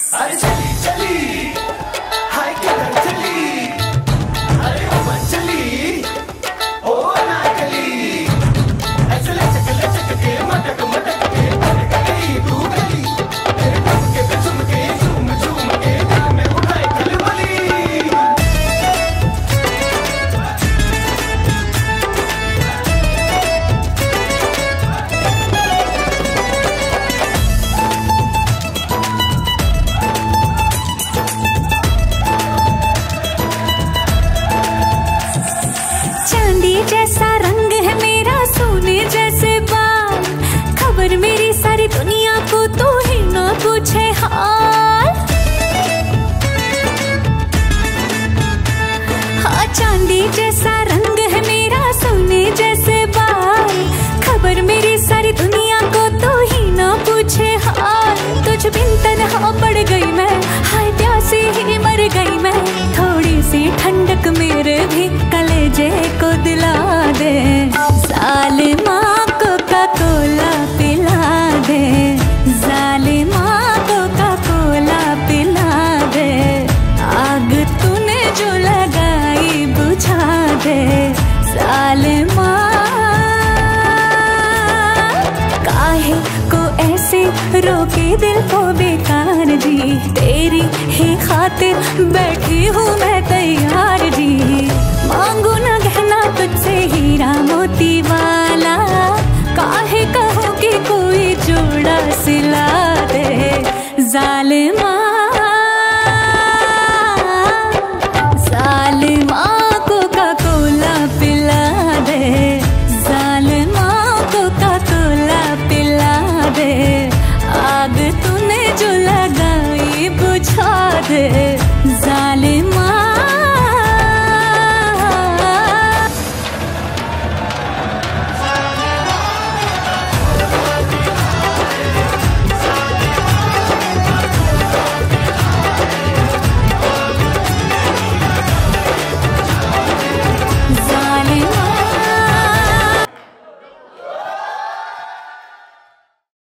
अरे चली चली हाय किधर चली, अरे वो चली ओ नागली, ऐसे लचक के मटक मटक के मटक गई तू गली, तेरे ठुमके पे झुमके झूम झूम के दिल में उठाए खलबली। जैसा रंग है मेरा सोने जैसे बाल, खबर मेरी सारी दुनिया को तो ही ना पूछे हाल। हाँ चांदी जैसा रंग है मेरा सोने जैसे बाल, खबर मेरी सारी दुनिया को तो ही ना पूछे हाल। तुझ बिन तन्हा पड़ गई मैं, हाय प्यासी ही मर गई मैं, थोड़ी सी ठंडक मेरे भी कलेजे को दिला दे, जालिमा कोका कोला पिला दे, जालिमा कोका कोला पिला दे, आग तूने जो लगाई बुझा दे, जालिमा काहे को ऐसे रोके दिल को बेकार जी, तेरी ही खातिर बैठी हूँ मैं तैयार जी, मांगू ना गहना तुझसे हीरा मोती।